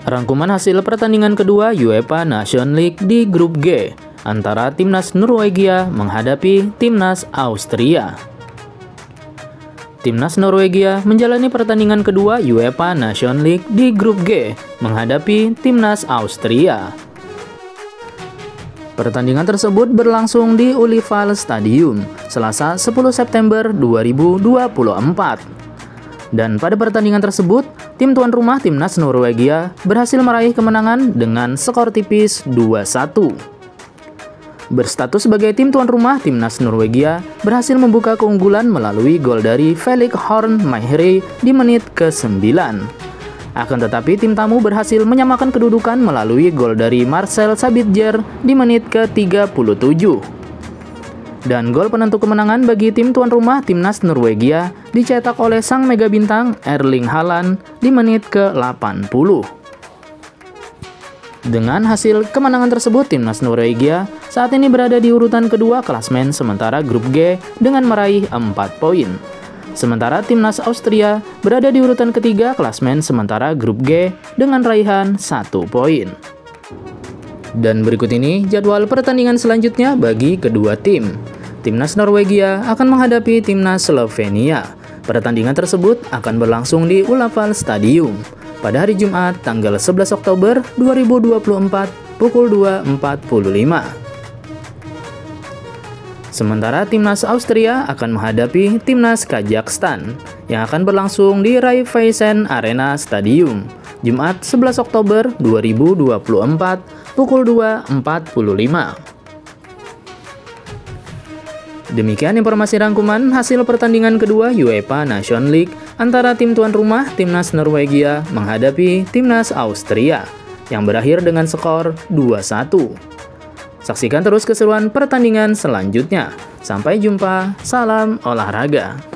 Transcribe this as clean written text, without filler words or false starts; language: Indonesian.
Rangkuman hasil pertandingan kedua UEFA Nations League di grup G antara timnas Norwegia menghadapi timnas Austria. Timnas Norwegia menjalani pertandingan kedua UEFA Nations League di grup G menghadapi timnas Austria. Pertandingan tersebut berlangsung di Ullevål Stadium, Selasa 10 September 2024. Dan pada pertandingan tersebut, tim tuan rumah timnas Norwegia berhasil meraih kemenangan dengan skor tipis 2-1. Berstatus sebagai tim tuan rumah, timnas Norwegia berhasil membuka keunggulan melalui gol dari Felix Horn Mejre di menit ke-9. Akan tetapi tim tamu berhasil menyamakan kedudukan melalui gol dari Marcel Sabitzer di menit ke-37. Dan gol penentu kemenangan bagi tim tuan rumah timnas Norwegia dicetak oleh sang mega bintang Erling Haaland di menit ke-80. Dengan hasil kemenangan tersebut, timnas Norwegia saat ini berada di urutan kedua klasemen sementara grup G dengan meraih 4 poin. Sementara timnas Austria berada di urutan ketiga klasemen sementara grup G dengan raihan 1 poin. Dan berikut ini jadwal pertandingan selanjutnya bagi kedua tim. Timnas Norwegia akan menghadapi timnas Slovenia. Pertandingan tersebut akan berlangsung di Ullevål Stadium pada hari Jumat tanggal 11 Oktober 2024 pukul 2.45. Sementara timnas Austria akan menghadapi timnas Kazakhstan yang akan berlangsung di Raiffeisen Arena Stadium Jumat 11 Oktober 2024 pukul 2.45. Demikian informasi rangkuman hasil pertandingan kedua UEFA Nations League antara tim tuan rumah timnas Norwegia menghadapi timnas Austria yang berakhir dengan skor 2-1. Saksikan terus keseruan pertandingan selanjutnya. Sampai jumpa, salam olahraga.